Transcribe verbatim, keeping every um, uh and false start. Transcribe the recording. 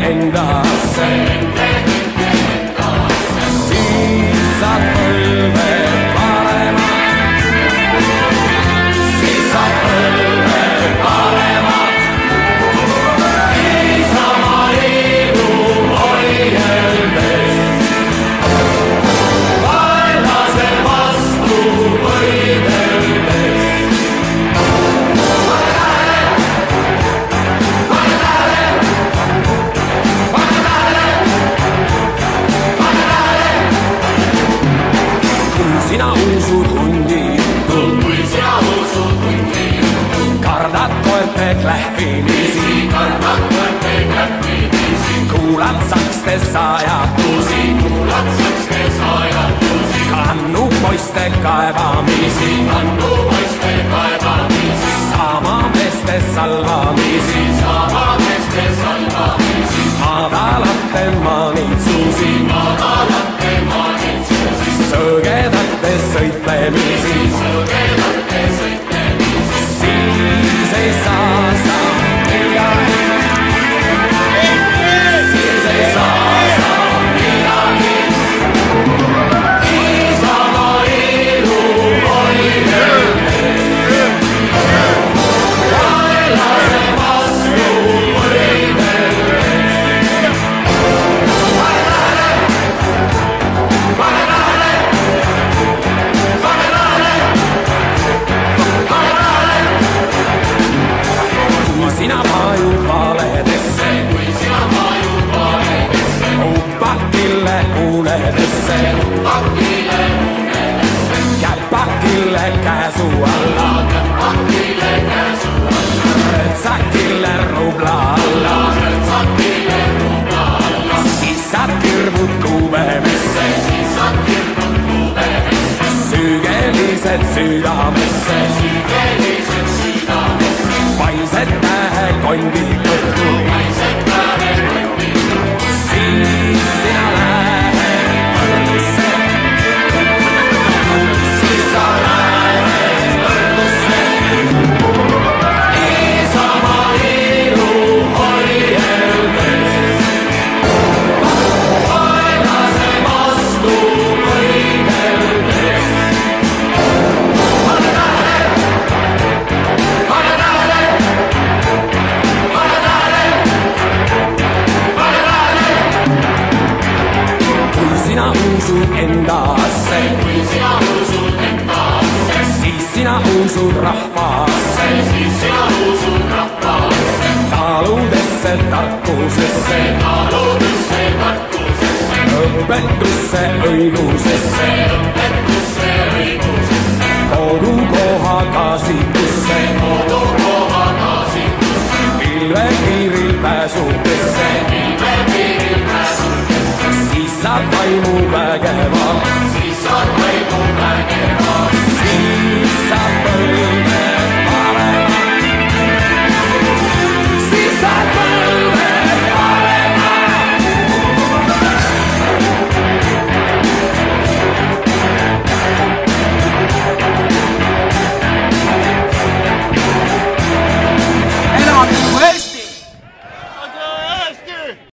endasse, siis saad põlve parema, siis saad põlve parema. Isamaa liidu hoieldes, vaenlase vastu võideldes. Sina usud hundi juttu, kui sina usud hundi juttu, kardad koerte klähvimisi, kardad koerte klähvimisi, kuulad sakste sajatusi, kuulad sakste sajatusi, kannu poiste kaevamisi, kannu poiste kaevamisi, sama meeste salvamisi, sama meeste salvamisi, madalate manitsusi, madalate manitsusi, sõgedate sõitlemisi, sõgedate sõitlemisi, siis ei saa sa midagi, siis ei saa sa midagi. Isamaa liidu hoieldes, vaenlase vastu võideldes. Sina vajud valedesse, kui sina vajud valedesse, upakille unedesse, upakille unedesse, jääb pakille käsu alla, jääb pakille käsu alla, rõõtsakille rubla alla, rõõtsakille rubla alla, siis saad kirvud kuubemesse, siis saad kirvud kuubemesse, süügelised südamesse, süügelised südamesse, paised pähe kondi kõrgu, paised pähe kondi kõrgu, siis sina lähed võrgusse, siis sa lähed võrgusse. Isamaa liidu hoieldes, vaenlase vastu võideldes. Sina usud endasse, kui sina usud endasse, siis sina usud rahvasse, siis sina usud rahvasse, taludesse, tarkusesse, taludesse, tarkusesse, õpetusse, õigusesse, õpetusse, õigusesse, kodukoha kaasitusse, kodukoha kaasitusse, pilvepiiril pääsukesse, pilvepiiril pääsukesse, siis saad vaimu väge.